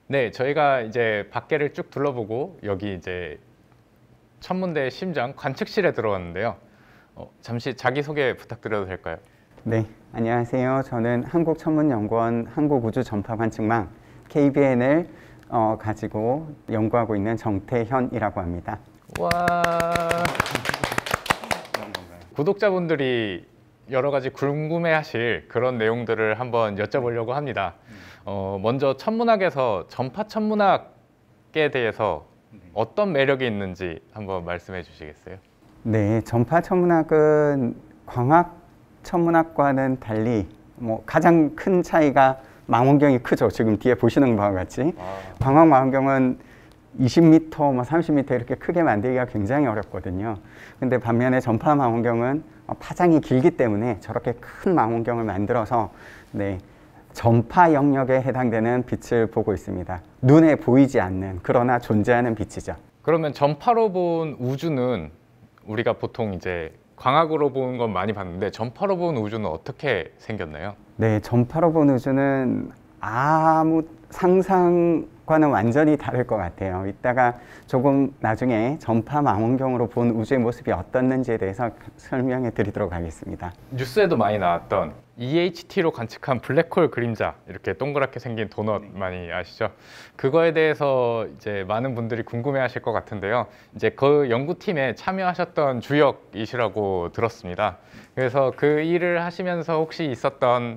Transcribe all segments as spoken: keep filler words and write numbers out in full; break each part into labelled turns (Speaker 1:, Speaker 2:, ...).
Speaker 1: 네, 저희가 이제 밖에를 쭉 둘러보고 여기 이제 천문대 심장 관측실에 들어왔는데요. 어, 잠시 자기소개 부탁드려도 될까요?
Speaker 2: 네, 안녕하세요. 저는 한국천문연구원 한국우주전파관측망 케이비엔을 어, 가지고 연구하고 있는 정태현이라고 합니다.
Speaker 1: 와. 구독자분들이 여러 가지 궁금해하실 그런 내용들을 한번 여쭤보려고 합니다. 어, 먼저 천문학에서 전파 천문학에 대해서 어떤 매력이 있는지 한번 말씀해 주시겠어요?
Speaker 2: 네, 전파 천문학은 광학 천문학과는 달리 뭐 가장 큰 차이가 망원경이 크죠. 지금 뒤에 보시는 바와 같이. 아. 광학 망원경은 이십 미터, 뭐 삼십 미터 이렇게 크게 만들기가 굉장히 어렵거든요. 근데 반면에 전파 망원경은 파장이 길기 때문에 저렇게 큰 망원경을 만들어서 네, 전파 영역에 해당되는 빛을 보고 있습니다. 눈에 보이지 않는, 그러나 존재하는 빛이죠.
Speaker 1: 그러면 전파로 본 우주는 우리가 보통 이제 광학으로 보는 건 많이 봤는데 전파로 본 우주는 어떻게 생겼나요?
Speaker 2: 네, 전파로 본 우주는 아무 상상과는 완전히 다를 것 같아요. 이따가 조금 나중에 전파 망원경으로 본 우주의 모습이 어떻는지에 대해서 설명해 드리도록 하겠습니다.
Speaker 1: 뉴스에도 많이 나왔던 이에이치티로 관측한 블랙홀 그림자, 이렇게 동그랗게 생긴 도넛 네. 많이 아시죠? 그거에 대해서 이제 많은 분들이 궁금해 하실 것 같은데요. 이제 그 연구팀에 참여하셨던 주역이시라고 들었습니다. 그래서 그 일을 하시면서 혹시 있었던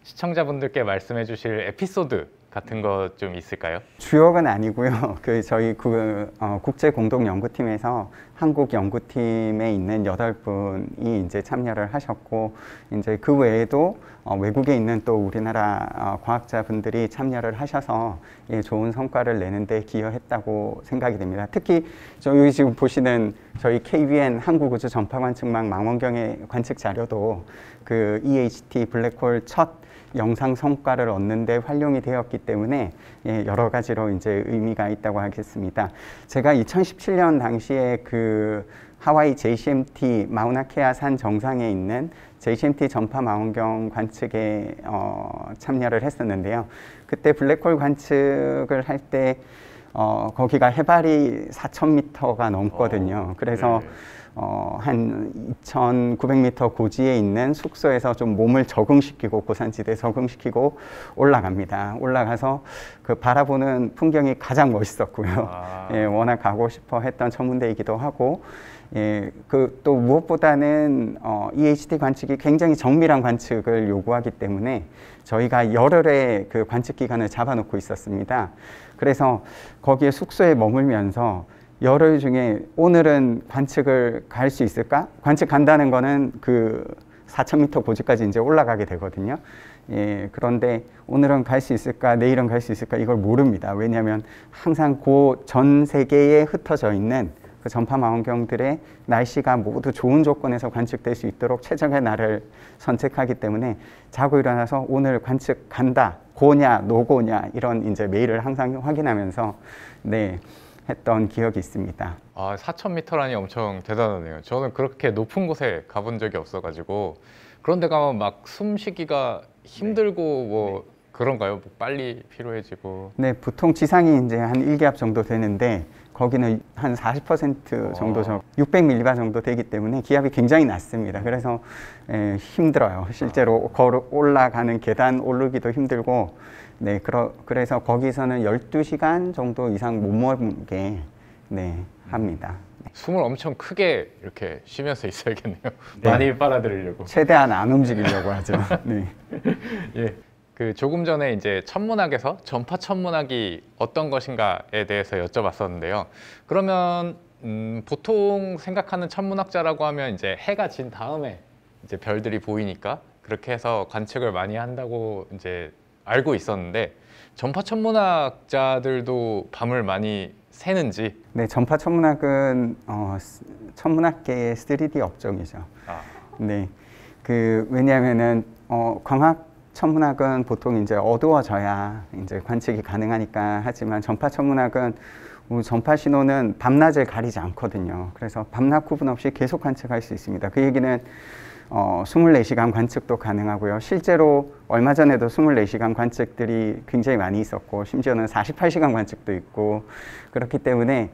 Speaker 1: 시청자분들께 말씀해 주실 에피소드 같은 거 좀 있을까요?
Speaker 2: 주역은 아니고요. 그 저희 그 어, 국제 공동 연구팀에서 한국 연구팀에 있는 여덟 분이 이제 참여를 하셨고, 이제 그 외에도 어, 외국에 있는 또 우리나라 어, 과학자분들이 참여를 하셔서 예, 좋은 성과를 내는데 기여했다고 생각이 됩니다. 특히 저희 지금 보시는 저희 케이비엔 한국우주전파관측망 망원경의 관측 자료도 그 이에이치티 블랙홀 첫 영상 성과를 얻는데 활용이 되었기 때문에 예, 여러 가지로 이제 의미가 있다고 하겠습니다. 제가 이천십칠 년 당시에 그 하와이 제이씨엠티 마우나케아 산 정상에 있는 제이씨엠티 전파 망원경 관측에 어, 참여를 했었는데요. 그때 블랙홀 관측을 할 때 어, 거기가 해발이 사천 미터가 넘거든요. 그래서 네. 어, 한 이천구백 미터 고지에 있는 숙소에서 좀 몸을 적응시키고, 고산지대에 적응시키고 올라갑니다. 올라가서 그 바라보는 풍경이 가장 멋있었고요. 아. 예, 워낙 가고 싶어 했던 천문대이기도 하고, 예, 그 또 무엇보다는 어, 이에이치티 관측이 굉장히 정밀한 관측을 요구하기 때문에 저희가 열흘의 그 관측 기간을 잡아놓고 있었습니다. 그래서 거기에 숙소에 머물면서 열흘 중에 오늘은 관측을 갈 수 있을까? 관측 간다는 거는 그 사천 미터 고지까지 이제 올라가게 되거든요. 예, 그런데 오늘은 갈 수 있을까? 내일은 갈 수 있을까? 이걸 모릅니다. 왜냐하면 항상 그 전 세계에 흩어져 있는 그 전파 망원경들의 날씨가 모두 좋은 조건에서 관측될 수 있도록 최적의 날을 선택하기 때문에 자고 일어나서 오늘 관측 간다, 고냐, 노고냐 이런 이제 메일을 항상 확인하면서 네. 했던 기억이 있습니다.
Speaker 1: 아, 사천 미터라니 엄청 대단하네요. 저는 그렇게 높은 곳에 가본 적이 없어가지고 그런 데 가면 막 숨쉬기가 힘들고 네. 뭐 네. 그런가요? 뭐 빨리 피로해지고.
Speaker 2: 네, 보통 지상이 이제 한 일 기압 정도 되는데 거기는 한 사십 퍼센트 정도, 저 육백 밀리바 정도 되기 때문에 기압이 굉장히 낮습니다. 그래서 에, 힘들어요. 실제로 아. 걸어 올라가는 계단 오르기도 힘들고, 네, 그러, 그래서 거기서는 열두 시간 정도 이상 못 머물게 네, 합니다. 네.
Speaker 1: 숨을 엄청 크게 이렇게 쉬면서 있어야겠네요. 네. 많이 빨아들이려고.
Speaker 2: 최대한 안 움직이려고 하죠. 네.
Speaker 1: 예. 그 조금 전에 이제 천문학에서 전파 천문학이 어떤 것인가에 대해서 여쭤봤었는데요. 그러면 음, 보통 생각하는 천문학자라고 하면 이제 해가 진 다음에 이제 별들이 보이니까 그렇게 해서 관측을 많이 한다고 이제 알고 있었는데 전파 천문학자들도 밤을 많이 새는지?
Speaker 2: 네, 전파 천문학은 어, 천문학계의 쓰리디 업종이죠. 아. 네, 그 왜냐하면은 어, 광학 천문학은 보통 이제 어두워져야 이제 관측이 가능하니까 하지만 전파 천문학은 전파 신호는 밤낮을 가리지 않거든요. 그래서 밤낮 구분 없이 계속 관측할 수 있습니다. 그 얘기는 어, 이십사 시간 관측도 가능하고요. 실제로 얼마 전에도 이십사 시간 관측들이 굉장히 많이 있었고 심지어는 사십팔 시간 관측도 있고 그렇기 때문에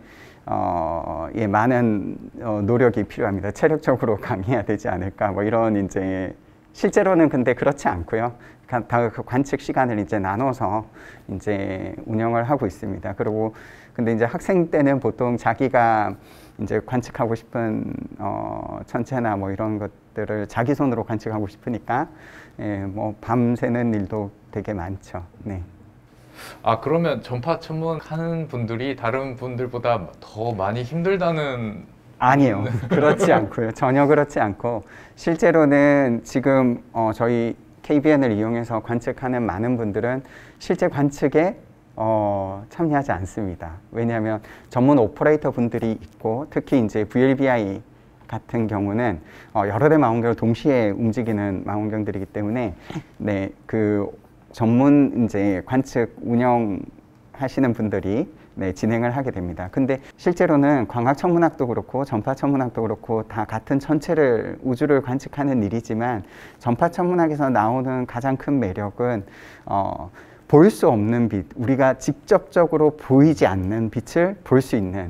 Speaker 2: 어, 예, 많은 어, 노력이 필요합니다. 체력적으로 강해야 되지 않을까 뭐 이런 이제 실제로는 근데 그렇지 않고요. 다 그 관측 시간을 이제 나눠서 이제 운영을 하고 있습니다. 그리고 근데 이제 학생 때는 보통 자기가 이제 관측하고 싶은 어, 천체나 뭐 이런 것들을 자기 손으로 관측하고 싶으니까 예, 뭐 밤새는 일도 되게 많죠. 네.
Speaker 1: 아, 그러면 전파 천문하는 분들이 다른 분들보다 더 많이 힘들다는?
Speaker 2: 아니요. 그렇지 않고요. 전혀 그렇지 않고 실제로는 지금 어, 저희 케이비엔을 이용해서 관측하는 많은 분들은 실제 관측에 어, 참여하지 않습니다. 왜냐하면 전문 오퍼레이터 분들이 있고 특히 이제 브이엘비아이 같은 경우는 어, 여러 대 망원경을 동시에 움직이는 망원경들이기 때문에 네, 그 전문 이제 관측 운영하시는 분들이 네, 진행을 하게 됩니다. 근데 실제로는 광학천문학도 그렇고 전파천문학도 그렇고 다 같은 천체를 우주를 관측하는 일이지만 전파천문학에서 나오는 가장 큰 매력은 어, 볼 수 없는 빛, 우리가 직접적으로 보이지 않는 빛을 볼 수 있는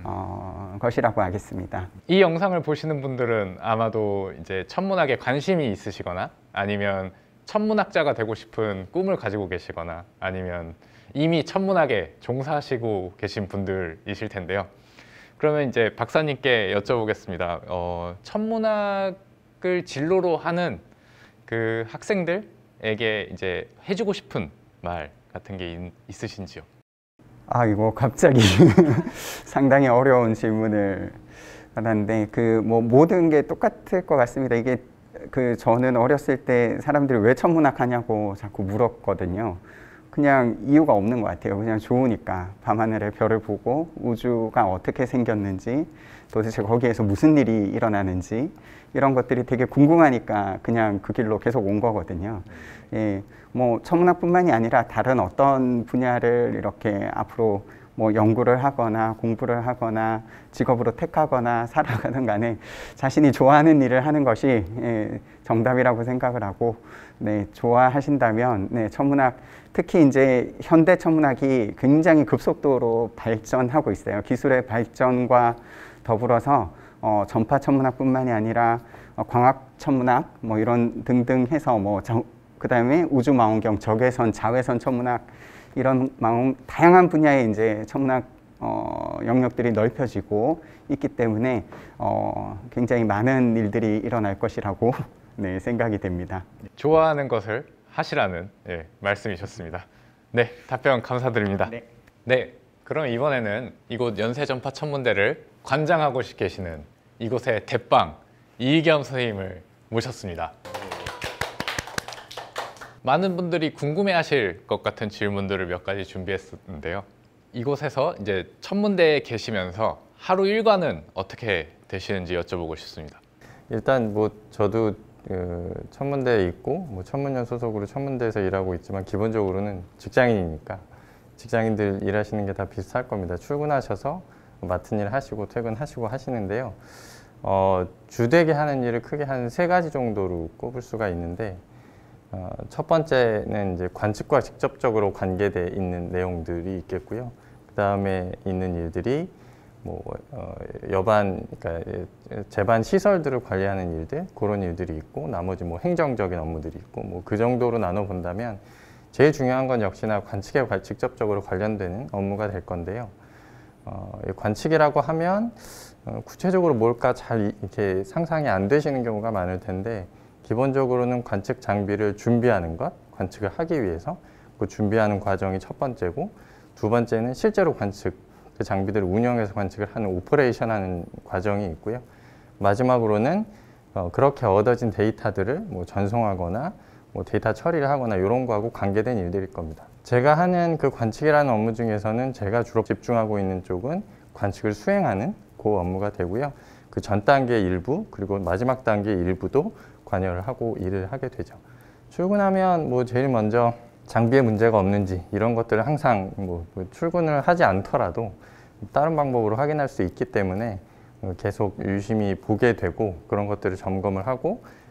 Speaker 2: 어, 것이라고 하겠습니다.
Speaker 1: 이 영상을 보시는 분들은 아마도 이제 천문학에 관심이 있으시거나 아니면 천문학자가 되고 싶은 꿈을 가지고 계시거나 아니면 이미 천문학에 종사하시고 계신 분들이실 텐데요. 그러면 이제 박사님께 여쭤보겠습니다. 어, 천문학을 진로로 하는 그 학생들에게 이제 해주고 싶은 말 같은 게 있, 있으신지요?
Speaker 2: 아, 이거 갑자기 상당히 어려운 질문을 받았는데 그 뭐 모든 게 똑같을 것 같습니다. 이게 그 저는 어렸을 때 사람들이 왜 천문학 하냐고 자꾸 물었거든요. 그냥 이유가 없는 것 같아요. 그냥 좋으니까 밤하늘의 별을 보고 우주가 어떻게 생겼는지 도대체 거기에서 무슨 일이 일어나는지 이런 것들이 되게 궁금하니까 그냥 그 길로 계속 온 거거든요. 예, 뭐 천문학뿐만이 아니라 다른 어떤 분야를 이렇게 앞으로 뭐 연구를 하거나 공부를 하거나 직업으로 택하거나 살아가는 간에 자신이 좋아하는 일을 하는 것이 예, 정답이라고 생각을 하고 네, 좋아하신다면 네, 천문학 특히 이제 현대 천문학이 굉장히 급속도로 발전하고 있어요. 기술의 발전과 더불어서 어, 전파 천문학뿐만이 아니라 어, 광학 천문학 뭐 이런 등등 해서 뭐 그 다음에 우주 망원경, 적외선, 자외선 천문학 이런 망원, 다양한 분야의 이제 천문학 어, 영역들이 넓혀지고 있기 때문에 어, 굉장히 많은 일들이 일어날 것이라고 네, 생각이 됩니다.
Speaker 1: 좋아하는 것을 하시라는 예, 말씀이셨습니다. 네, 답변 감사드립니다.
Speaker 2: 네.
Speaker 1: 네, 그럼 이번에는 이곳 연세전파천문대를 관장하고 계시는 이곳의 대빵 이희겸 선생님을 모셨습니다. 많은 분들이 궁금해하실 것 같은 질문들을 몇 가지 준비했었는데요. 이곳에서 이제 천문대에 계시면서 하루 일과는 어떻게 되시는지 여쭤보고 싶습니다.
Speaker 3: 일단 뭐 저도 그 천문대에 있고 뭐 천문연 소속으로 천문대에서 일하고 있지만 기본적으로는 직장인이니까 직장인들 일하시는 게 다 비슷할 겁니다. 출근하셔서 맡은 일 하시고 퇴근하시고 하시는데요. 어, 주되게 하는 일을 크게 한 세 가지 정도로 꼽을 수가 있는데 어, 첫 번째는 이제 관측과 직접적으로 관계돼 있는 내용들이 있겠고요. 그 다음에 있는 일들이 뭐 어, 여반, 그러니까 제반 시설들을 관리하는 일들 그런 일들이 있고 나머지 뭐 행정적인 업무들이 있고 뭐 그 정도로 나눠 본다면 제일 중요한 건 역시나 관측에 직접적으로 관련되는 업무가 될 건데요. 어, 관측이라고 하면 어, 구체적으로 뭘까 잘 이렇게 상상이 안 되시는 경우가 많을 텐데 기본적으로는 관측 장비를 준비하는 것, 관측을 하기 위해서 그 준비하는 과정이 첫 번째고 두 번째는 실제로 관측, 그 장비들을 운영해서 관측을 하는 오퍼레이션 하는 과정이 있고요. 마지막으로는 어, 그렇게 얻어진 데이터들을 뭐 전송하거나 뭐 데이터 처리를 하거나 이런 거하고 관계된 일들일 겁니다. 제가 하는 그 관측이라는 업무 중에서는 제가 주로 집중하고 있는 쪽은 관측을 수행하는 그 업무가 되고요. 그 전 단계 일부 그리고 마지막 단계 일부도 관여를 하고 일을 하게 되죠. 출근하면 뭐 제일 먼저 장비에 문제가 없는지 이런 것들을 항상 뭐 출근을 하지 않더라도 다른 방법으로 확인할 수 있기 때문에 계속 유심히 보게 되고 그런 것들을 점검을 하고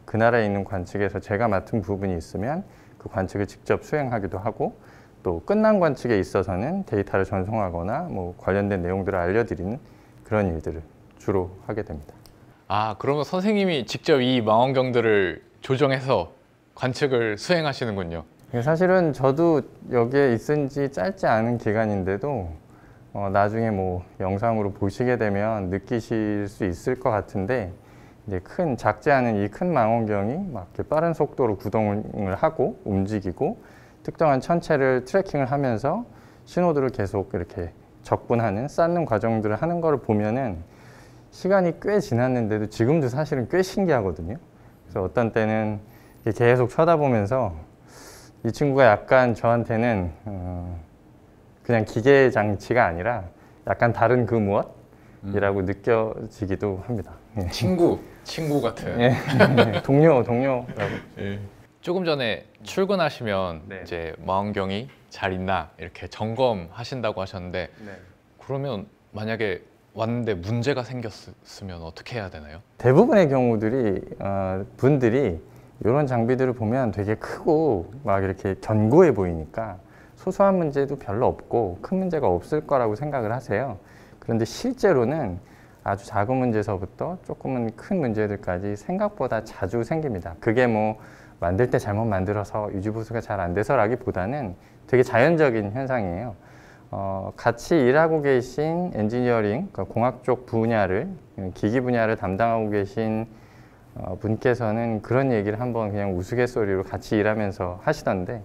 Speaker 3: 그 나라에 있는 관측에서 제가 맡은 부분이 있으면 그 관측을 직접 수행하기도 하고 또 끝난 관측에 있어서는 데이터를 전송하거나 뭐 관련된 내용들을 알려드리는 그런 일들을 주로 하게 됩니다.
Speaker 1: 아, 그러면 선생님이 직접 이 망원경들을 조정해서 관측을 수행하시는군요.
Speaker 3: 사실은 저도 여기에 있은 지 짧지 않은 기간인데도 어, 나중에 뭐 영상으로 보시게 되면 느끼실 수 있을 것 같은데 이제 큰 작지 않은 이 큰 망원경이 막 이렇게 빠른 속도로 구동을 하고 움직이고 특정한 천체를 트래킹을 하면서 신호들을 계속 이렇게 적분하는 쌓는 과정들을 하는 걸 보면은 시간이 꽤 지났는데도 지금도 사실은 꽤 신기하거든요. 그래서 어떤 때는 계속 쳐다보면서 이 친구가 약간 저한테는 어 그냥 기계 장치가 아니라 약간 다른 그 무엇이라고 음. 느껴지기도 합니다. 예.
Speaker 1: 친구, 친구 같은.
Speaker 3: 예. 동료, 동료라고.
Speaker 1: 예. 조금 전에 출근하시면
Speaker 3: 네.
Speaker 1: 이제 망원경이 잘 있나 이렇게 점검하신다고 하셨는데
Speaker 3: 네.
Speaker 1: 그러면 만약에 왔는데 문제가 생겼으면 어떻게 해야 되나요?
Speaker 3: 대부분의 경우들이 어, 분들이 이런 장비들을 보면 되게 크고 막 이렇게 견고해 보이니까 소소한 문제도 별로 없고 큰 문제가 없을 거라고 생각을 하세요. 그런데 실제로는 아주 작은 문제서부터 조금은 큰 문제들까지 생각보다 자주 생깁니다. 그게 뭐 만들 때 잘못 만들어서 유지보수가 잘 안 돼서라기보다는 되게 자연적인 현상이에요. 어, 같이 일하고 계신 엔지니어링, 그러니까 공학 쪽 분야를, 기기 분야를 담당하고 계신 어, 분께서는 그런 얘기를 한번 그냥 우스갯소리로 같이 일하면서 하시던데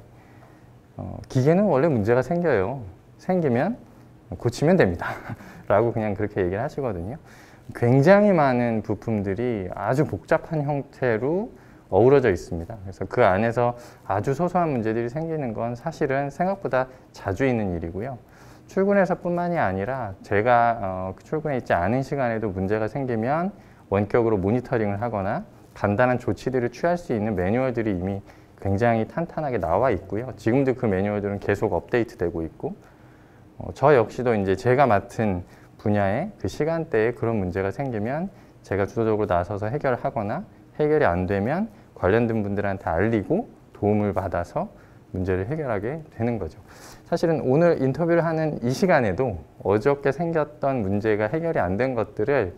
Speaker 3: 어, 기계는 원래 문제가 생겨요. 생기면 고치면 됩니다. 라고 그냥 그렇게 얘기를 하시거든요. 굉장히 많은 부품들이 아주 복잡한 형태로 어우러져 있습니다. 그래서 그 안에서 아주 소소한 문제들이 생기는 건 사실은 생각보다 자주 있는 일이고요. 출근해서 뿐만이 아니라 제가 어, 출근해 있지 않은 시간에도 문제가 생기면 원격으로 모니터링을 하거나 간단한 조치들을 취할 수 있는 매뉴얼들이 이미 굉장히 탄탄하게 나와 있고요. 지금도 그 매뉴얼들은 계속 업데이트되고 있고 어, 저 역시도 이제 제가 맡은 분야에 그 시간대에 그런 문제가 생기면 제가 주도적으로 나서서 해결하거나 해결이 안 되면 관련된 분들한테 알리고 도움을 받아서 문제를 해결하게 되는 거죠. 사실은 오늘 인터뷰를 하는 이 시간에도 어저께 생겼던 문제가 해결이 안 된 것들을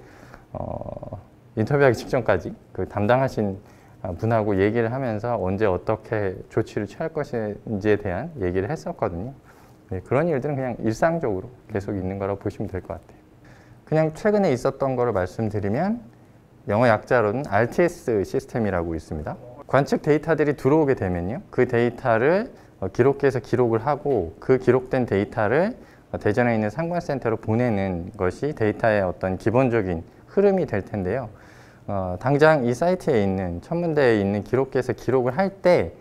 Speaker 3: 어, 인터뷰하기 직전까지 그 담당하신 분하고 얘기를 하면서 언제 어떻게 조치를 취할 것인지에 대한 얘기를 했었거든요. 네, 그런 일들은 그냥 일상적으로 계속 있는 거라고 보시면 될 것 같아요. 그냥 최근에 있었던 거를 말씀드리면 영어 약자로는 알 티 에스 시스템이라고 있습니다. 관측 데이터들이 들어오게 되면요. 그 데이터를 기록기에서 기록을 하고 그 기록된 데이터를 대전에 있는 상관센터로 보내는 것이 데이터의 어떤 기본적인 흐름이 될 텐데요. 어, 당장 이 사이트에 있는 천문대에 있는 기록기에서 기록을 할 때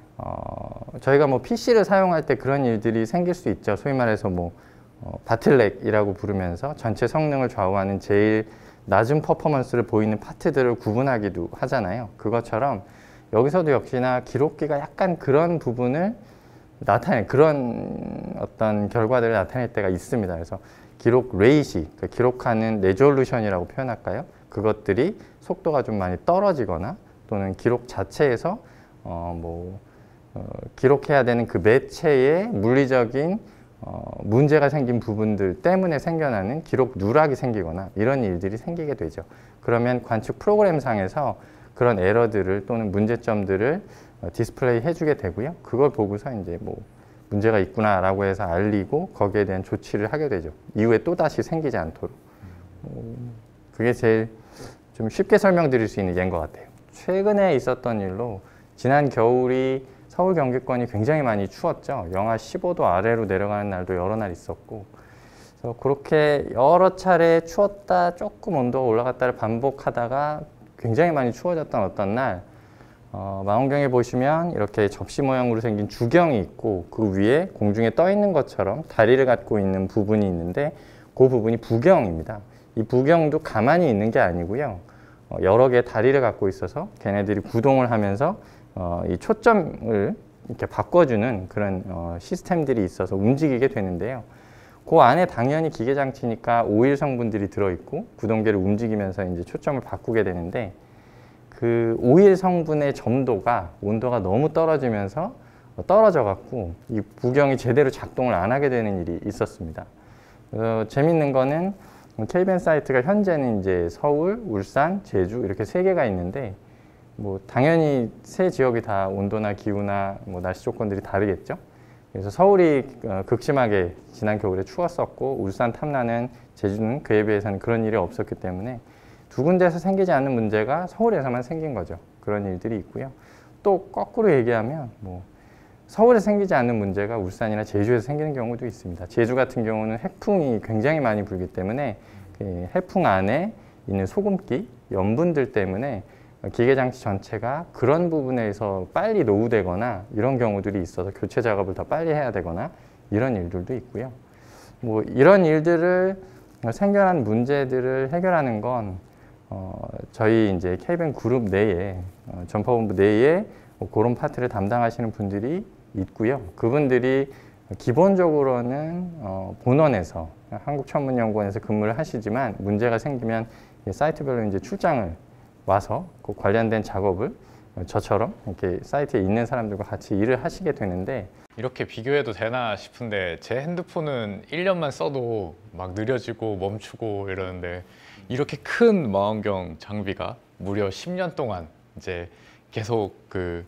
Speaker 3: 어, 저희가 뭐 피시를 사용할 때 그런 일들이 생길 수 있죠. 소위 말해서 뭐 어, 바틀렉이라고 부르면서 전체 성능을 좌우하는 제일 낮은 퍼포먼스를 보이는 파트들을 구분하기도 하잖아요. 그것처럼 여기서도 역시나 기록기가 약간 그런 부분을 나타내 그런 어떤 결과들을 나타낼 때가 있습니다. 그래서 기록 레이시, 그러니까 기록하는 레졸루션이라고 표현할까요? 그것들이 속도가 좀 많이 떨어지거나 또는 기록 자체에서 어, 뭐 어, 기록해야 되는 그 매체의 물리적인 어, 문제가 생긴 부분들 때문에 생겨나는 기록 누락이 생기거나 이런 일들이 생기게 되죠. 그러면 관측 프로그램상에서 그런 에러들을 또는 문제점들을 어, 디스플레이 해주게 되고요. 그걸 보고서 이제 뭐 문제가 있구나라고 해서 알리고 거기에 대한 조치를 하게 되죠. 이후에 또 다시 생기지 않도록. 어, 그게 제일 좀 쉽게 설명드릴 수 있는 예인 것 같아요. 최근에 있었던 일로 지난 겨울이 서울 경기권이 굉장히 많이 추웠죠. 영하 십오 도 아래로 내려가는 날도 여러 날 있었고 그래서 그렇게 여러 차례 추웠다 조금 온도가 올라갔다를 반복하다가 굉장히 많이 추워졌던 어떤 날 어, 망원경에 보시면 이렇게 접시 모양으로 생긴 주경이 있고 그 위에 공중에 떠 있는 것처럼 다리를 갖고 있는 부분이 있는데 그 부분이 부경입니다. 이 부경도 가만히 있는 게 아니고요. 어, 여러 개의 다리를 갖고 있어서 걔네들이 구동을 하면서 어, 이 초점을 이렇게 바꿔주는 그런 어, 시스템들이 있어서 움직이게 되는데요. 그 안에 당연히 기계 장치니까 오일 성분들이 들어있고 구동계를 움직이면서 이제 초점을 바꾸게 되는데 그 그 오일 성분의 점도가 온도가 너무 떨어지면서 떨어져 갖고 이 부경이 제대로 작동을 안 하게 되는 일이 있었습니다. 그래서 재밌는 거는 케이비엔 사이트가 현재는 이제 서울, 울산, 제주 이렇게 세 개가 있는데 뭐 당연히 세 지역이 다 온도나 기후나 뭐 날씨 조건들이 다르겠죠. 그래서 서울이 극심하게 지난 겨울에 추웠었고 울산 탐라는 제주는 그에 비해서는 그런 일이 없었기 때문에 두 군데에서 생기지 않는 문제가 서울에서만 생긴 거죠. 그런 일들이 있고요. 또 거꾸로 얘기하면 뭐 서울에 생기지 않는 문제가 울산이나 제주에서 생기는 경우도 있습니다. 제주 같은 경우는 해풍이 굉장히 많이 불기 때문에 그 해풍 안에 있는 소금기, 염분들 때문에 기계장치 전체가 그런 부분에서 빨리 노후되거나 이런 경우들이 있어서 교체 작업을 더 빨리 해야 되거나 이런 일들도 있고요. 뭐 이런 일들을 생겨난 문제들을 해결하는 건 어, 저희 이제 케이비엔 그룹 내에 어, 전파본부 내에 뭐 그런 파트를 담당하시는 분들이 있고요. 그분들이 기본적으로는 어, 본원에서 한국천문연구원에서 근무를 하시지만 문제가 생기면 사이트별로 이제 출장을 와서 그 관련된 작업을 저처럼 이렇게 사이트에 있는 사람들과 같이 일을 하시게 되는데
Speaker 1: 이렇게 비교해도 되나 싶은데 제 핸드폰은 일 년만 써도 막 느려지고 멈추고 이러는데 이렇게 큰 망원경 장비가 무려 십 년 동안 이제 계속 그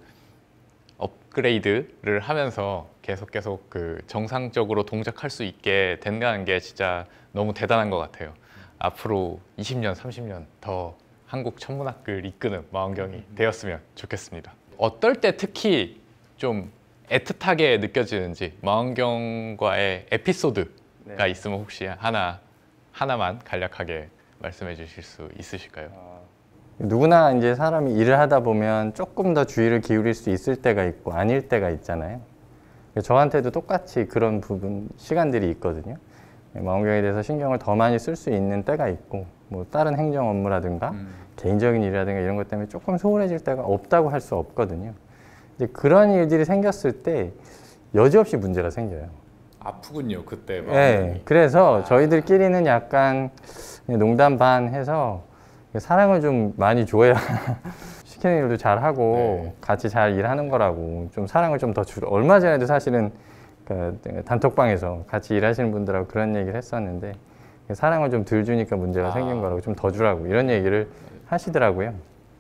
Speaker 1: 업그레이드를 하면서 계속 계속 그 정상적으로 동작할 수 있게 된다는 게 진짜 너무 대단한 것 같아요. 앞으로 이십 년, 삼십 년 더 한국 천문학을 이끄는 망원경이 되었으면 좋겠습니다. 어떨 때 특히 좀 애틋하게 느껴지는지 망원경과의 에피소드가 네. 있으면 혹시 하나, 하나만 간략하게 말씀해 주실 수 있으실까요?
Speaker 3: 어, 누구나 이제 사람이 일을 하다 보면 조금 더 주의를 기울일 수 있을 때가 있고 아닐 때가 있잖아요. 저한테도 똑같이 그런 부분, 시간들이 있거든요. 망원경에 대해서 신경을 더 많이 쓸 수 있는 때가 있고 뭐 다른 행정 업무라든가 음. 개인적인 일이라든가 이런 것 때문에 조금 소홀해질 때가 없다고 할 수 없거든요. 이제 그런 일들이 생겼을 때 여지없이 문제가 생겨요.
Speaker 1: 아프군요, 그때.
Speaker 3: 네, 그래서 아. 저희들끼리는 약간 농담 반 해서 사랑을 좀 많이 줘야 시키는 일도 잘 하고 네. 같이 잘 일하는 거라고 좀 사랑을 좀 더 주려. 얼마 전에도 사실은 그 단톡방에서 같이 일하시는 분들하고 그런 얘기를 했었는데 사랑을 좀 덜 주니까 문제가 아. 생긴 거라고 좀 더 주라고 이런 얘기를 하시더라고요.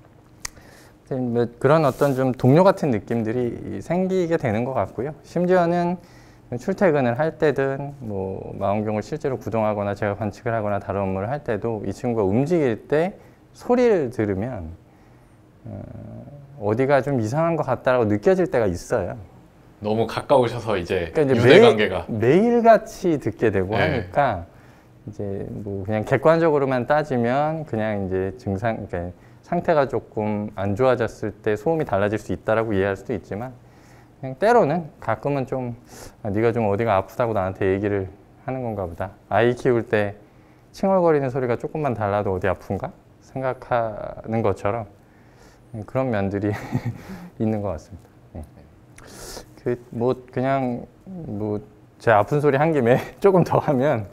Speaker 3: 뭐 그런 어떤 좀 동료 같은 느낌들이 생기게 되는 것 같고요. 심지어는 출퇴근을 할 때든 뭐 망원경을 실제로 구동하거나 제가 관측을 하거나 다른 업무를 할 때도 이 친구가 움직일 때 소리를 들으면 어, 어디가 좀 이상한 것 같다라고 느껴질 때가 있어요.
Speaker 1: 너무 가까우셔서 이제
Speaker 3: 그러니까
Speaker 1: 유대 관계가
Speaker 3: 매일같이 듣게 되고
Speaker 1: 네.
Speaker 3: 하니까 이제 뭐 그냥 객관적으로만 따지면 그냥 이제 증상, 그러니까 상태가 조금 안 좋아졌을 때 소음이 달라질 수 있다라고 이해할 수도 있지만 그냥 때로는 가끔은 좀 아, 네가 좀 어디가 아프다고 나한테 얘기를 하는 건가 보다. 아이 키울 때 칭얼거리는 소리가 조금만 달라도 어디 아픈가 생각하는 것처럼 그런 면들이 있는 것 같습니다. 네. 그 뭐 그냥 뭐 제 아픈 소리 한 김에 조금 더 하면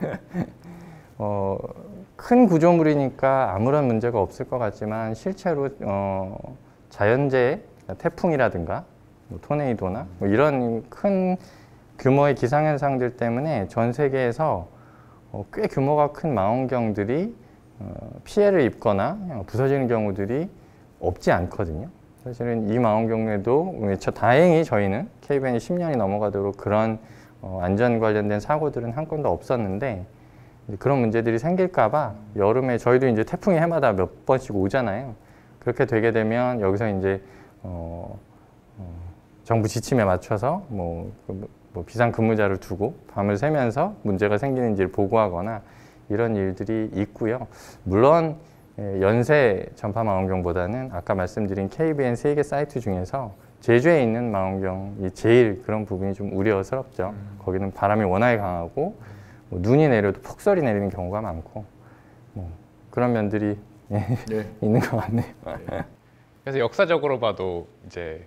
Speaker 3: 어, 큰 구조물이니까 아무런 문제가 없을 것 같지만 실제로 어, 자연재해, 태풍이라든가 뭐 토네이도나 뭐 이런 큰 규모의 기상현상들 때문에 전 세계에서 어, 꽤 규모가 큰 망원경들이 어, 피해를 입거나 부서지는 경우들이 없지 않거든요. 사실은 이 망원경에도 다행히 저희는 케이비엔이 십 년이 넘어가도록 그런 어, 안전 관련된 사고들은 한 건도 없었는데 그런 문제들이 생길까봐 여름에 저희도 이제 태풍이 해마다 몇 번씩 오잖아요. 그렇게 되게 되면 여기서 이제 어, 어, 정부 지침에 맞춰서 뭐, 뭐 비상 근무자를 두고 밤을 새면서 문제가 생기는지를 보고하거나 이런 일들이 있고요. 물론 연세 전파 망원경보다는 아까 말씀드린 케이비엔 세 개 사이트 중에서 제주에 있는 망원경이 제일 그런 부분이 좀 우려스럽죠. 음. 거기는 바람이 워낙에 강하고 뭐 눈이 내려도 폭설이 내리는 경우가 많고 뭐 그런 면들이 네. 있는 것 같네요.
Speaker 1: 네. 그래서 역사적으로 봐도 이제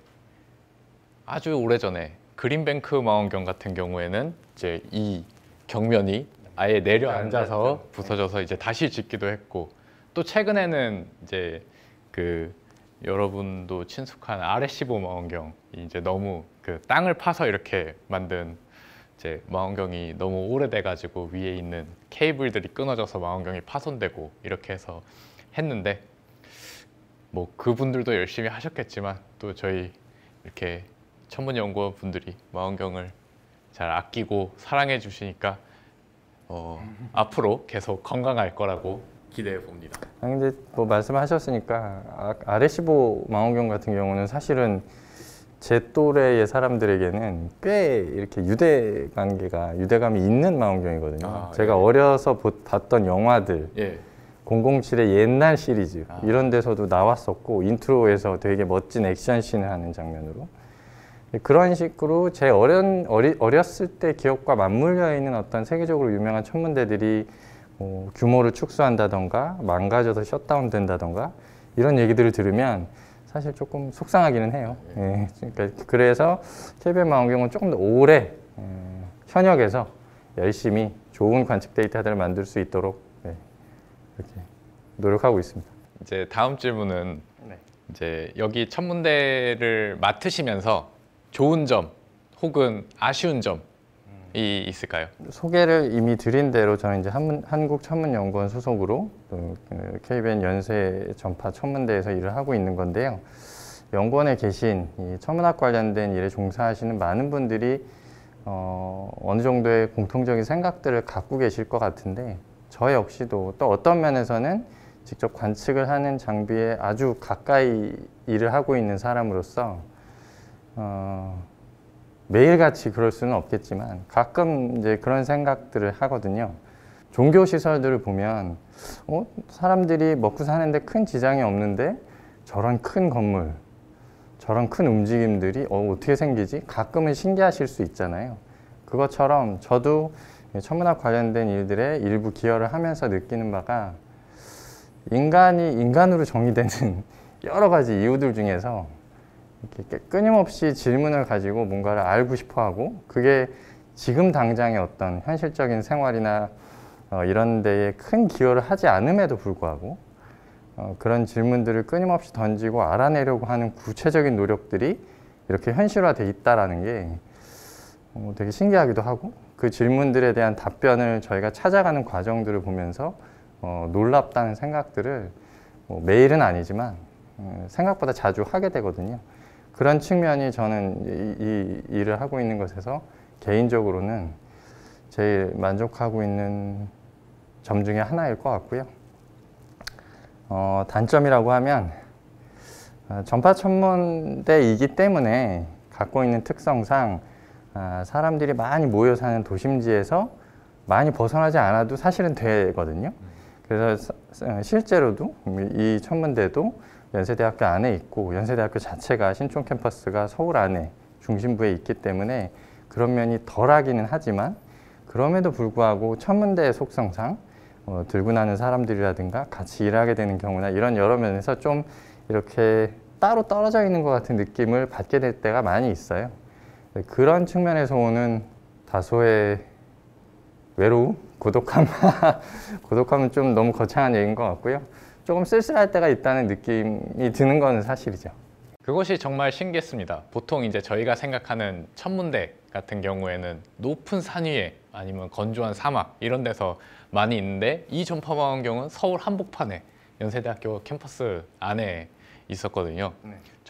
Speaker 1: 아주 오래전에 그린뱅크 망원경 같은 경우에는 이제 이 경면이 아예 내려앉아서 부서져서 이제 다시 짓기도 했고 또 최근에는 이제 그 여러분도 친숙한 알 에스 십오 망원경이 이제 너무 그 땅을 파서 이렇게 만든 이제 망원경이 너무 오래돼가지고 위에 있는 케이블들이 끊어져서 망원경이 파손되고 이렇게 해서 했는데 뭐 그분들도 열심히 하셨겠지만 또 저희 이렇게 천문연구원 분들이 망원경을 잘 아끼고 사랑해 주시니까 어, 앞으로 계속 건강할 거라고 기대해 봅니다.
Speaker 3: 아, 근데 뭐 말씀하셨으니까 알 에스 십오 망원경 같은 경우는 사실은 제 또래의 사람들에게는 꽤 이렇게 유대 관계가 유대감이 있는 망원경이거든요.
Speaker 1: 아,
Speaker 3: 제가
Speaker 1: 예.
Speaker 3: 어려서 보, 봤던 영화들
Speaker 1: 예.
Speaker 3: 공공칠의 옛날 시리즈
Speaker 1: 아.
Speaker 3: 이런 데서도 나왔었고 인트로에서 되게 멋진 액션씬을 하는 장면으로 그런 식으로 제 어린, 어리, 어렸을 때 기억과 맞물려 있는 어떤 세계적으로 유명한 천문대들이 뭐 규모를 축소한다던가 망가져서 셧다운 된다던가 이런 얘기들을 들으면 사실 조금 속상하기는 해요. 예. 그러니까 그래서 케이비엔 망원경은 조금 더 오래 예, 현역에서 열심히 좋은 관측 데이터들을 만들 수 있도록 예, 이렇게 노력하고 있습니다.
Speaker 1: 이제 다음 질문은
Speaker 3: 네.
Speaker 1: 이제 여기 천문대를 맡으시면서 좋은 점 혹은 아쉬운 점이 있을까요?
Speaker 3: 소개를 이미 드린 대로 저는 이제 한문, 한국천문연구원 소속으로 또 케이비엔 연세 전파 천문대에서 일을 하고 있는 건데요. 연구원에 계신 이 천문학 관련된 일에 종사하시는 많은 분들이 어, 어느 정도의 공통적인 생각들을 갖고 계실 것 같은데 저 역시도 또 어떤 면에서는 직접 관측을 하는 장비에 아주 가까이 일을 하고 있는 사람으로서 어, 매일같이 그럴 수는 없겠지만 가끔 이제 그런 생각들을 하거든요. 종교 시설들을 보면 어, 사람들이 먹고 사는데 큰 지장이 없는데 저런 큰 건물, 저런 큰 움직임들이 어, 어떻게 생기지? 가끔은 신기하실 수 있잖아요. 그것처럼 저도 천문학 관련된 일들에 일부 기여를 하면서 느끼는 바가 인간이 인간으로 정의되는 여러 가지 이유들 중에서 이렇게 끊임없이 질문을 가지고 뭔가를 알고 싶어하고 그게 지금 당장의 어떤 현실적인 생활이나 어, 이런 데에 큰 기여를 하지 않음에도 불구하고 어, 그런 질문들을 끊임없이 던지고 알아내려고 하는 구체적인 노력들이 이렇게 현실화돼 있다는 게 어, 되게 신기하기도 하고 그 질문들에 대한 답변을 저희가 찾아가는 과정들을 보면서 어, 놀랍다는 생각들을 뭐 매일은 아니지만 어, 생각보다 자주 하게 되거든요. 그런 측면이 저는 이, 이 일을 하고 있는 것에서 개인적으로는 제일 만족하고 있는 점 중에 하나일 것 같고요. 어, 단점이라고 하면 어, 전파천문대이기 때문에 갖고 있는 특성상 아, 사람들이 많이 모여 사는 도심지에서 많이 벗어나지 않아도 사실은 되거든요. 그래서 사, 실제로도 이 천문대도 연세대학교 안에 있고 연세대학교 자체가 신촌 캠퍼스가 서울 안에 중심부에 있기 때문에 그런 면이 덜하기는 하지만 그럼에도 불구하고 천문대의 속성상 어, 들고 나는 사람들이라든가 같이 일하게 되는 경우나 이런 여러 면에서 좀 이렇게 따로 떨어져 있는 것 같은 느낌을 받게 될 때가 많이 있어요. 그런 측면에서 오는 다소의 외로움, 고독함, 고독함은 좀 너무 거창한 얘기인 것 같고요. 조금 쓸쓸할 때가 있다는 느낌이 드는 건 사실이죠.
Speaker 1: 그것이 정말 신기했습니다. 보통 이제 저희가 생각하는 천문대 같은 경우에는 높은 산 위에 아니면 건조한 사막 이런 데서 많이 있는데 이 전파망원경은 서울 한복판에 연세대학교 캠퍼스 안에 있었거든요.
Speaker 3: 네.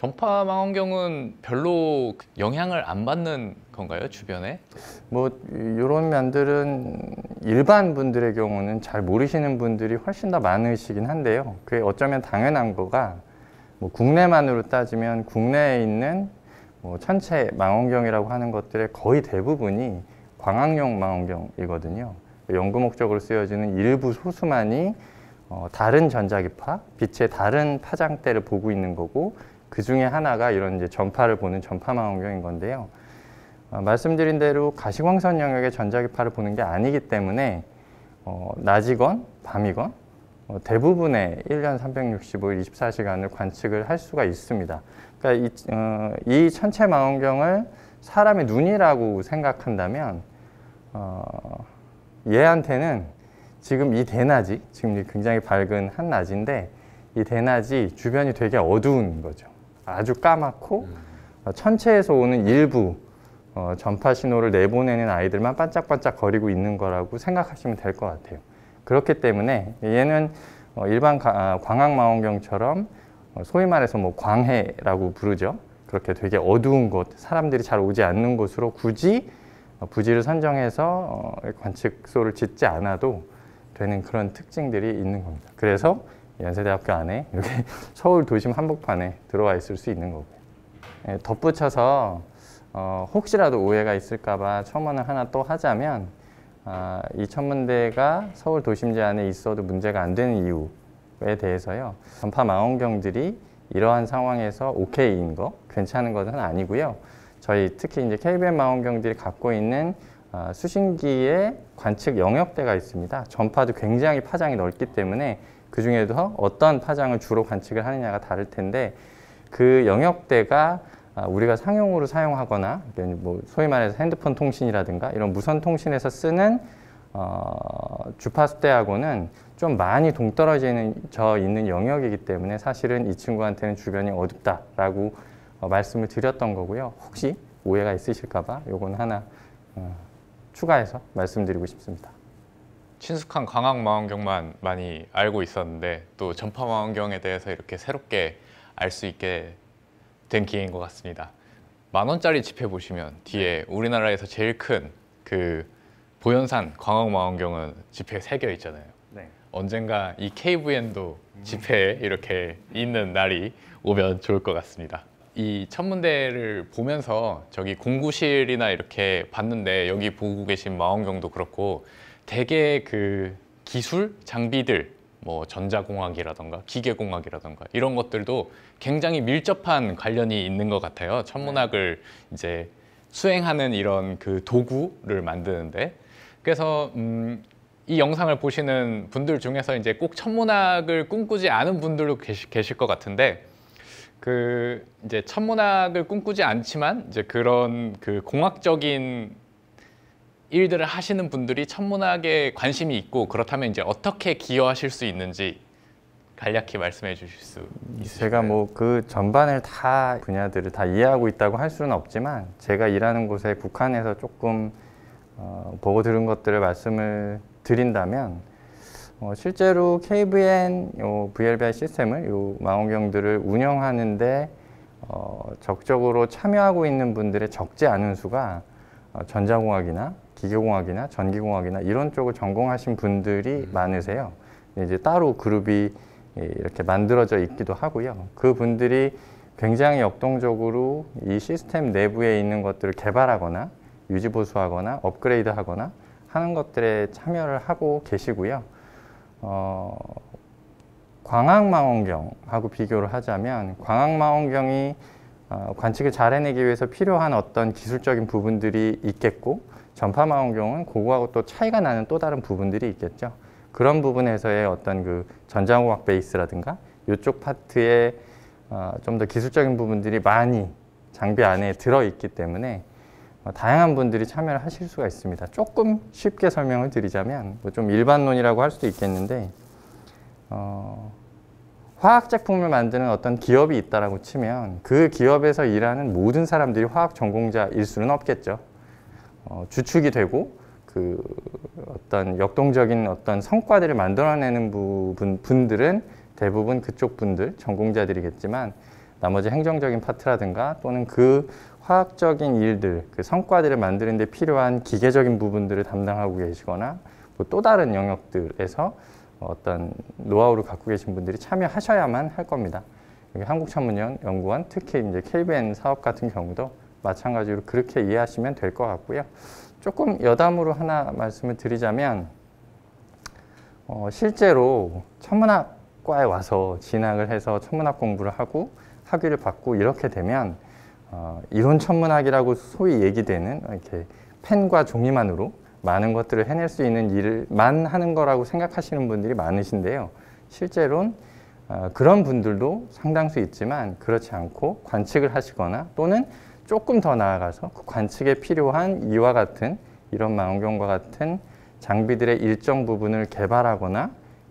Speaker 1: 전파망원경은 별로 영향을 안 받는 건가요, 주변에?
Speaker 3: 뭐 이런 면들은 일반 분들의 경우는 잘 모르시는 분들이 훨씬 더 많으시긴 한데요. 그게 어쩌면 당연한 거가 뭐 국내만으로 따지면 국내에 있는 뭐 천체 망원경이라고 하는 것들의 거의 대부분이 광학용 망원경이거든요. 연구 목적으로 쓰여지는 일부 소수만이 어, 다른 전자기파, 빛의 다른 파장대를 보고 있는 거고 그 중에 하나가 이런 이제 전파를 보는 전파 망원경인 건데요. 어, 말씀드린 대로 가시광선 영역의 전자기파를 보는 게 아니기 때문에 어, 낮이건 밤이건 어, 대부분의 일 년 삼백육십오 일 이십사 시간을 관측을 할 수가 있습니다. 그러니까 이, 어, 이 천체 망원경을 사람의 눈이라고 생각한다면 어, 얘한테는 지금 이 대낮이 지금 굉장히 밝은 한낮인데 이 대낮이 주변이 되게 어두운 거죠. 아주 까맣고 어, 천체에서 오는 일부 어, 전파 신호를 내보내는 아이들만 반짝반짝 거리고 있는 거라고 생각하시면 될 것 같아요. 그렇기 때문에 얘는 어, 일반 가, 아, 광학망원경처럼 어, 소위 말해서 뭐 광해라고 부르죠. 그렇게 되게 어두운 곳, 사람들이 잘 오지 않는 곳으로 굳이 어, 부지를 선정해서 어, 관측소를 짓지 않아도 되는 그런 특징들이 있는 겁니다. 그래서 연세대학교 안에 이렇게 서울 도심 한복판에 들어와 있을 수 있는 거고요. 예, 덧붙여서 어, 혹시라도 오해가 있을까봐 첨언을 하나 또 하자면 아, 이 천문대가 서울 도심지 안에 있어도 문제가 안 되는 이유에 대해서요. 전파 망원경들이 이러한 상황에서 오케이인 거, 괜찮은 것은 아니고요. 저희 특히 이제 케이비엔 망원경들이 갖고 있는 어, 수신기의 관측 영역대가 있습니다. 전파도 굉장히 파장이 넓기 때문에 그 중에도 어떤 파장을 주로 관측을 하느냐가 다를 텐데 그 영역대가 우리가 상용으로 사용하거나 뭐 소위 말해서 핸드폰 통신이라든가 이런 무선 통신에서 쓰는 어, 주파수대하고는 좀 많이 동떨어져 있는 영역이기 때문에 사실은 이 친구한테는 주변이 어둡다라고 어, 말씀을 드렸던 거고요. 혹시 오해가 있으실까봐 요건 하나 어, 추가해서 말씀드리고 싶습니다.
Speaker 1: 친숙한 광학망원경만 많이 알고 있었는데 또 전파망원경에 대해서 이렇게 새롭게 알 수 있게 된 기회인 것 같습니다. 만 원짜리 지폐 보시면 뒤에 우리나라에서 제일 큰 그 보현산 광학망원경은 지폐에 새겨 있잖아요.
Speaker 3: 네.
Speaker 1: 언젠가 이 케이브이엔도 지폐에 이렇게 있는 날이 오면 좋을 것 같습니다. 이 천문대를 보면서 저기 공구실이나 이렇게 봤는데 여기 보고 계신 망원경도 그렇고 되게 그 기술 장비들 뭐 전자공학이라던가 기계공학이라던가 이런 것들도 굉장히 밀접한 관련이 있는 것 같아요. 천문학을 이제 수행하는 이런 그 도구를 만드는데 그래서 음, 이 영상을 보시는 분들 중에서 이제 꼭 천문학을 꿈꾸지 않은 분들도 계시, 계실 것 같은데 그 이제 천문학을 꿈꾸지 않지만 이제 그런 그 공학적인 일들을 하시는 분들이 천문학에 관심이 있고 그렇다면 이제 어떻게 기여하실 수 있는지 간략히 말씀해 주실 수 있으실까요?
Speaker 3: 제가 뭐 그 전반을 다 분야들을 다 이해하고 있다고 할 수는 없지만 제가 일하는 곳에 국한해서 조금 어, 보고 들은 것들을 말씀을 드린다면 어, 실제로 케이브이엔 요 브이엘비아이 시스템을 요 망원경들을 운영하는데 어, 적극적으로 참여하고 있는 분들의 적지 않은 수가 어, 전자공학이나 기계공학이나 전기공학이나 이런 쪽을 전공하신 분들이 음. 많으세요. 이제 따로 그룹이 이렇게 만들어져 있기도 하고요. 그 분들이 굉장히 역동적으로 이 시스템 내부에 있는 것들을 개발하거나 유지보수하거나 업그레이드하거나 하는 것들에 참여를 하고 계시고요. 어, 광학망원경하고 비교를 하자면 광학망원경이 어, 관측을 잘 해내기 위해서 필요한 어떤 기술적인 부분들이 있겠고 전파망원경은 그거하고 또 차이가 나는 또 다른 부분들이 있겠죠. 그런 부분에서의 어떤 그 전자공학 베이스라든가 이쪽 파트에 어, 좀 더 기술적인 부분들이 많이 장비 안에 들어있기 때문에 어, 다양한 분들이 참여를 하실 수가 있습니다. 조금 쉽게 설명을 드리자면 뭐 좀 일반론이라고 할 수도 있겠는데 어, 화학 제품을 만드는 어떤 기업이 있다라고 치면 그 기업에서 일하는 모든 사람들이 화학 전공자일 수는 없겠죠. 어, 주축이 되고 그 어떤 역동적인 어떤 성과들을 만들어내는 부분, 분들은 대부분 그쪽 분들, 전공자들이겠지만 나머지 행정적인 파트라든가 또는 그 화학적인 일들, 그 성과들을 만드는 데 필요한 기계적인 부분들을 담당하고 계시거나 뭐 또 다른 영역들에서 어떤 노하우를 갖고 계신 분들이 참여하셔야만 할 겁니다. 여기 한국천문연구원, 특히 이제 케이비엔 사업 같은 경우도 마찬가지로 그렇게 이해하시면 될 것 같고요. 조금 여담으로 하나 말씀을 드리자면 어, 실제로 천문학과에 와서 진학을 해서 천문학 공부를 하고 학위를 받고 이렇게 되면 어, 이론 천문학이라고 소위 얘기되는 이렇게 펜과 종이만으로 많은 것들을 해낼 수 있는 일만 하는 거라고 생각하시는 분들이 많으신데요. 실제로는 어, 그런 분들도 상당수 있지만 그렇지 않고 관측을 하시거나 또는 조금 더 나아가서 그 관측에 필요한 이와 같은 이런 망원경과 같은 장비들의 일정 부분을 개발하거나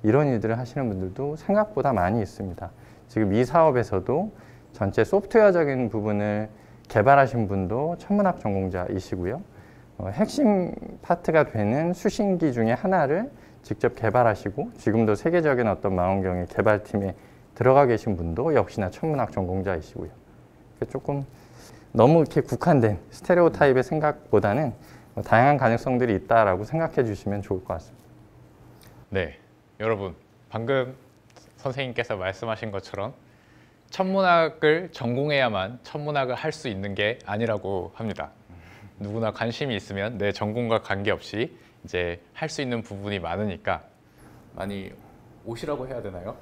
Speaker 3: 이런 일들을 하시는 분들도 생각보다 많이 있습니다. 지금 이 사업에서도 전체 소프트웨어적인 부분을 개발하신 분도 천문학 전공자이시고요. 어, 핵심 파트가 되는 수신기 중에 하나를 직접 개발하시고 지금도 세계적인 어떤 망원경의 개발팀에 들어가 계신 분도 역시나 천문학 전공자이시고요. 조금 너무 이렇게 국한된 스테레오 타입의 생각보다는 다양한 가능성들이 있다라고 생각해 주시면 좋을 것 같습니다.
Speaker 1: 네, 여러분 방금 선생님께서 말씀하신 것처럼 천문학을 전공해야만 천문학을 할 수 있는 게 아니라고 합니다. 누구나 관심이 있으면 내 전공과 관계없이 이제 할 수 있는 부분이 많으니까 많이 오시라고 해야 되나요?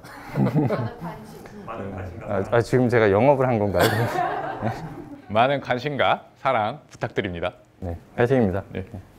Speaker 3: 아, 아, 지금 제가 영업을 한 건가요?
Speaker 1: 많은 관심과 사랑 부탁드립니다.
Speaker 3: 네, 파이팅입니다.
Speaker 1: 네.